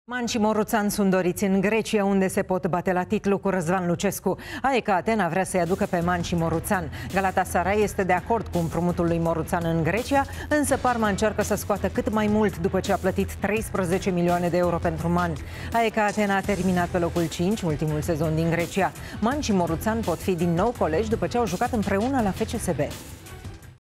Man și Moruțan sunt doriți în Grecia, unde se pot bate la titlu cu Răzvan Lucescu. AEK Atena vrea să-i aducă pe Man și Moruțan. Galatasaray este de acord cu împrumutul lui Moruțan în Grecia, însă Parma încearcă să scoată cât mai mult după ce a plătit 13 milioane de euro pentru Man. AEK Atena a terminat pe locul 5, ultimul sezon din Grecia. Man și Moruțan pot fi din nou colegi după ce au jucat împreună la FCSB.